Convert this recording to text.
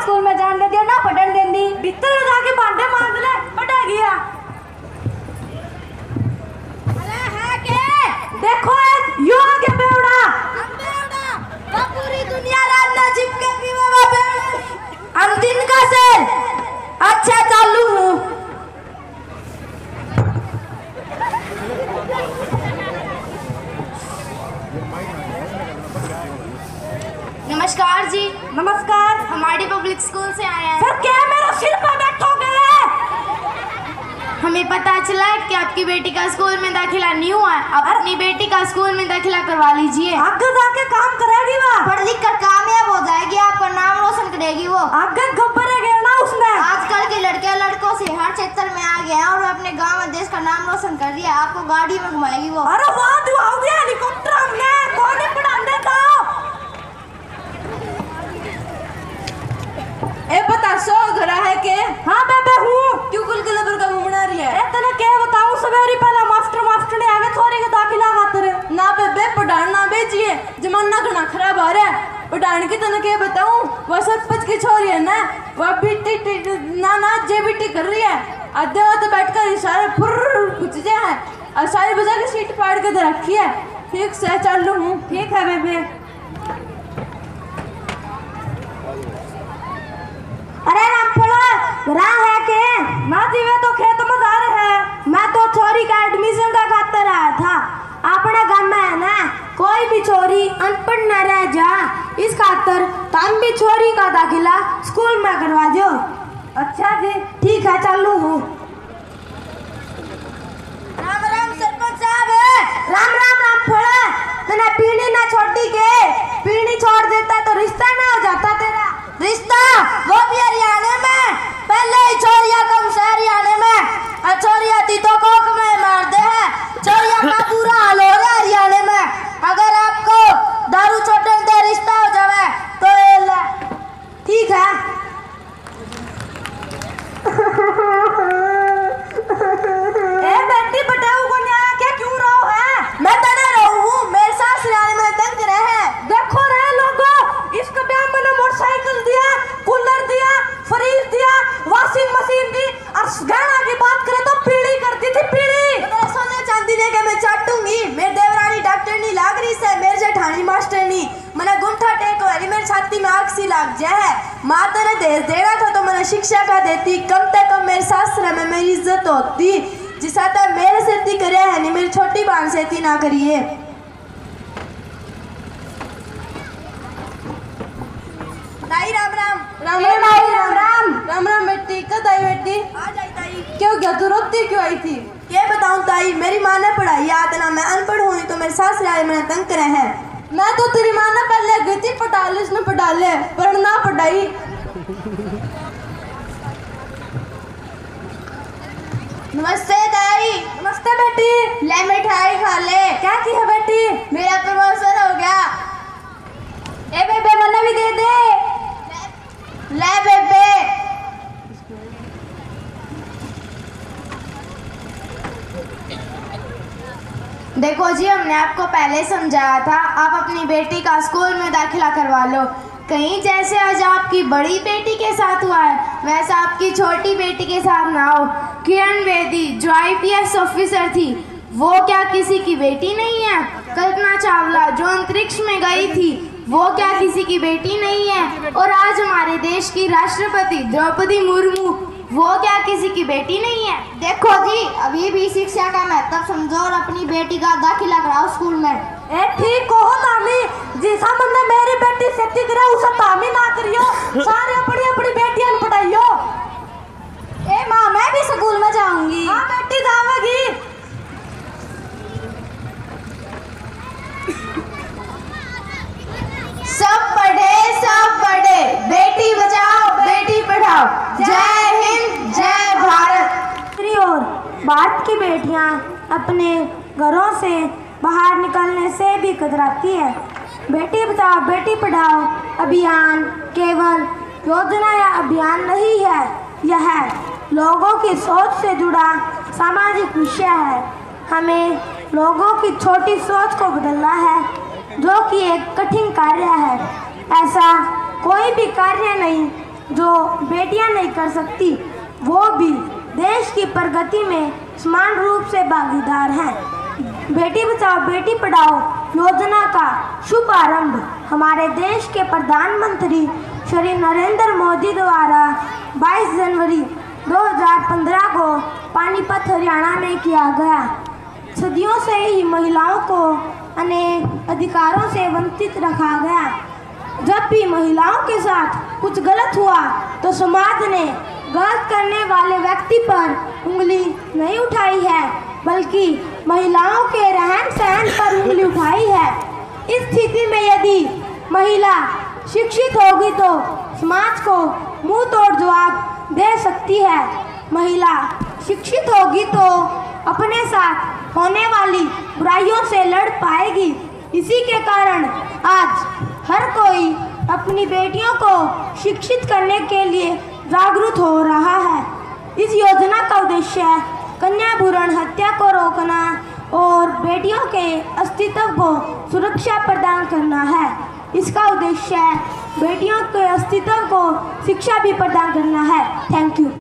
School में जान दे दिया ना पढ़न देंदी भीतर जाके भांडे मांज ले पढ़ा गया। अरे है के देखो यो आगे बेवड़ा वो पूरी दुनिया रात ना चिपके पीवे वो बेवड़ा हम दिन का सेल अच्छा चालू हूँ। नमस्कार जी। नमस्कार। हमारी पब्लिक स्कूल से आए हैं। सर क्या मेरा सिर पर बैठोगे? हमें पता चला है कि आपकी बेटी का स्कूल में दाखिला नहीं हुआ है। आप अपनी बेटी का स्कूल में दाखिला करवा लीजिए। आगे जाके काम करेगी वो, पढ़ लिख कर कामयाब हो जाएगी, आपका नाम रोशन करेगी वो। आगे घबरेगी ना उसमें। आजकल के लड़के लड़कों से हर क्षेत्र में आ गए हैं और अपने गांव में देश का नाम रोशन कर दिया। आपको गाड़ी में घुमाएगी वो। अरे वाह तू आ गया हेलीकॉप्टर हमने कौन नहीं पढ़ाने का। ए बता सो घर है के? हाँ बेबे हूँ। क्यों कुल के लबर का मुंह बना रही है? ए तने क्या बताऊं सवेरी पहला मास्टर ने आगे छोरी के दाखिला खातर ना बेबे पढ़ान ना भेजिए, जमाना घना खराब आ रहा है। पढ़ान की तने क्या बताऊं, वो सरपंच की छोरी है ना, वो बीटी ना जेबीटी कर रही है। आधे वो तो बैठकर इशारे फुर्र कुछ है और सारी बजा की सीट फाड़ के दे रखी है। ठीक से चालू हूँ। ठीक है बेबे। अरे रामफला है के? ना जीवे तो खेत में जा रहे हैं। मैं तो छोरी का एडमिशन का खातर आया था। अपने गांव में है ना कोई भी छोरी अनपढ़ न रह जा, इस खातर तुम भी छोरी का दाखिला स्कूल में करवा दो। अच्छा जी ठीक है चालू हूँ। राम राम सरपंच साहब। राम राम रामफला, तूने पीढ़ी ना छोड़ी के? पीढ़ी छोड़ देता तो रिश्ता ना हो जाता तेरा। रिश्ता वो भी हरियाणा में, पहले ही छोरिया कम से हरियाणा में और छोरिया तीतों कोक में मार दे है। छोरिया का पूरा हाल हो रहा है हरियाणा में। अगर आपको दारू छोड़ने से रिश्ता हो जाए तो ये ले। ठीक है। ए बेटी बताओ को न्याय क्या क्यों रो है? मैं तने रहूं हूँ, मेरे साथ हरियाणा में तंग रहे हैं। देखो रहे लोगों, इसका ब्याह मैंने मोटरसाइकिल दिया, कूलर दिया, फ्रिज दिया, वॉशिंग मशीन दी और गहना की बात करें तो पीढ़ी करती थी पीढ़ी। सोने चांदी दे के मैं चाटूंगी। मेरे देवरानी डॉक्टर नहीं लाग रही से, मेरे जेठानी मास्टर नहीं। मैंने गुंठा टेक वाली मेरी छाती में आग सी लाग जाए है। माँ तेरे देश देना था तो मैंने शिक्षा का देती, कम से कम मेरे सासरे में मेरी इज्जत होती। जिसा तक मेरे से ती करे है नहीं, मेरी छोटी बहन से ती ना करिए। ताई राम राम। राम राम राम राम राम राम बेटी। कद आई बेटी? आ जाई ताई। क्यों क्या तू रोती क्यों आई थी? ये बताऊं ताई, मेरी माँ ने पढ़ाई याद ना, मैं अनपढ़ हुई तो मेरे सासरे आए मैंने तंग करे हैं। मैं तो तेरी माँ ने पहले गई थी पटाले, इसने पटाले पर ना पढ़ाई। नमस्ते ताई। नमस्ते बेटी। ले मिठाई खा ले। क्या की है बेटी? मेरा प्रमोशन हो गया। ए बेबे मन्ना भी दे दे। ले बेबे। देखो जी, हमने आपको पहले समझाया था, आप अपनी बेटी का स्कूल में दाखिला करवा लो। कहीं जैसे आज आपकी बड़ी बेटी के साथ हुआ है वैसा आपकी छोटी बेटी के साथ ना हो। किरण बेदी जो IPS ऑफिसर थी, वो क्या किसी की बेटी नहीं है? कल्पना चावला जो अंतरिक्ष में गई थी, वो क्या किसी की बेटी नहीं है? और आज हमारे देश की राष्ट्रपति द्रौपदी मुर्मू, वो क्या किसी की बेटी नहीं है? देखो जी, अभी भी शिक्षा का महत्व समझो और अपनी बेटी का दाखिला कराओ स्कूल में। ए ठीक हो तामी, जिसा बंदा मेरी बेटी से टिक रहा उसे तामी ना करियो। सारे अपनी अपनी बेटियां पढ़ाइयो। ए माँ, मैं भी स्कूल में जाऊंगी। हाँ बेटी जाओगी। सब पढ़े, बेटी बचाओ बेटी पढ़ाओ। जय हिंद, जय भारत। दूसरी ओर भारत की बेटियां अपने घरों से बाहर निकलने से भी कतराती है। बेटी बचाओ बेटी पढ़ाओ अभियान केवल योजना या अभियान नहीं है, यह लोगों की सोच से जुड़ा सामाजिक विषय है। हमें लोगों की छोटी सोच को बदलना है, जो कि एक कठिन कार्य है। ऐसा कोई भी कार्य नहीं जो बेटियां नहीं कर सकती, वो भी देश की प्रगति में समान रूप से भागीदार हैं। बेटी बचाओ बेटी पढ़ाओ योजना का शुभारंभ हमारे देश के प्रधानमंत्री श्री नरेंद्र मोदी द्वारा 22 जनवरी 2015 को पानीपत हरियाणा में किया गया। सदियों से ही महिलाओं को अनेक अधिकारों से वंचित रखा गया। जब भी महिलाओं के साथ कुछ गलत हुआ तो समाज ने गलत करने वाले व्यक्ति पर उंगली नहीं उठाई है, बल्कि महिलाओं के रहन सहन पर उंगली उठाई है। इस स्थिति में यदि महिला शिक्षित होगी तो समाज को मुंह तोड़ जवाब दे सकती है। महिला शिक्षित होगी तो अपने साथ होने वाली बुराइयों से लड़ पाएगी। इसी के कारण आज हर कोई अपनी बेटियों को शिक्षित करने के लिए जागरूक हो रहा है। इस योजना का उद्देश्य कन्या भ्रूण हत्या को रोकना और बेटियों के अस्तित्व को सुरक्षा प्रदान करना है। इसका उद्देश्य बेटियों के अस्तित्व को शिक्षा भी प्रदान करना है। Thank you.